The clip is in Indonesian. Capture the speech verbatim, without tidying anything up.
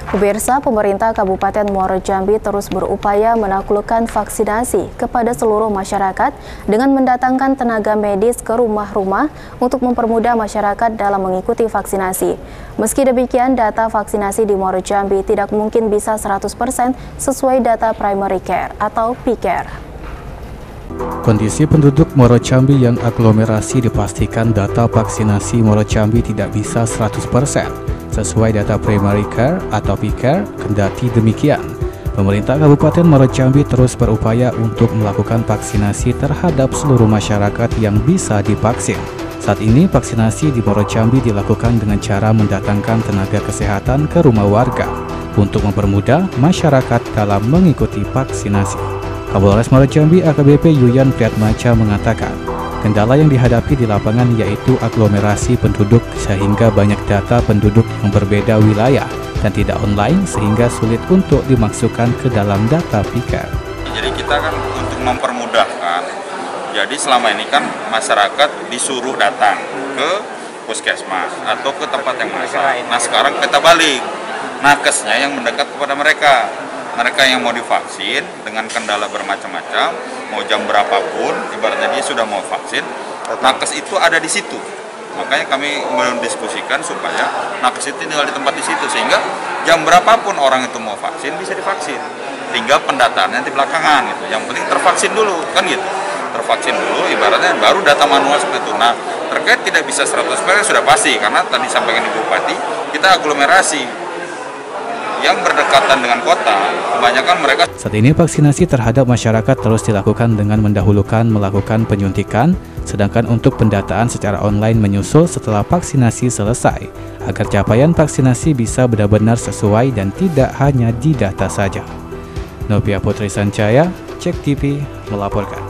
Pemirsa, pemerintah Kabupaten Muaro Jambi terus berupaya menaklukkan vaksinasi kepada seluruh masyarakat dengan mendatangkan tenaga medis ke rumah-rumah untuk mempermudah masyarakat dalam mengikuti vaksinasi. Meski demikian, data vaksinasi di Muaro Jambi tidak mungkin bisa seratus persen sesuai data primary care atau P care. Kondisi penduduk Muaro Jambi yang aglomerasi dipastikan data vaksinasi Muaro Jambi tidak bisa seratus persen. Sesuai data primary care atau P care, kendati demikian, pemerintah Kabupaten Muaro Jambi terus berupaya untuk melakukan vaksinasi terhadap seluruh masyarakat yang bisa divaksin. Saat ini vaksinasi di Muaro Jambi dilakukan dengan cara mendatangkan tenaga kesehatan ke rumah warga untuk mempermudah masyarakat dalam mengikuti vaksinasi. Kapolres Muaro Jambi A K B P Yuyan Priatmaja mengatakan, kendala yang dihadapi di lapangan yaitu aglomerasi penduduk sehingga banyak data penduduk yang berbeda wilayah dan tidak online sehingga sulit untuk dimasukkan ke dalam data P care. Jadi kita kan untuk mempermudahkan, jadi selama ini kan masyarakat disuruh datang ke puskesmas atau ke tempat yang masuk. Nah sekarang kita balik, nakesnya yang mendekat kepada mereka. Mereka yang mau divaksin dengan kendala bermacam-macam, mau jam berapapun, ibaratnya dia sudah mau vaksin, nakes itu ada di situ. Makanya kami mendiskusikan supaya nakes itu tinggal di tempat di situ, sehingga jam berapapun orang itu mau vaksin bisa divaksin. Tinggal pendataannya di belakangan gitu. Yang penting tervaksin dulu, kan gitu. Tervaksin dulu, ibaratnya baru data manual seperti itu. Nah, terkait tidak bisa seratus persen sudah pasti, karena tadi sampaikan Ibu Bupati, kita aglomerasi yang berdekatan dengan kota, kebanyakan mereka. Saat ini vaksinasi terhadap masyarakat terus dilakukan dengan mendahulukan melakukan penyuntikan, sedangkan untuk pendataan secara online menyusul setelah vaksinasi selesai, agar capaian vaksinasi bisa benar-benar sesuai dan tidak hanya di data saja. Novia Putri Sancaya, Cek T V melaporkan.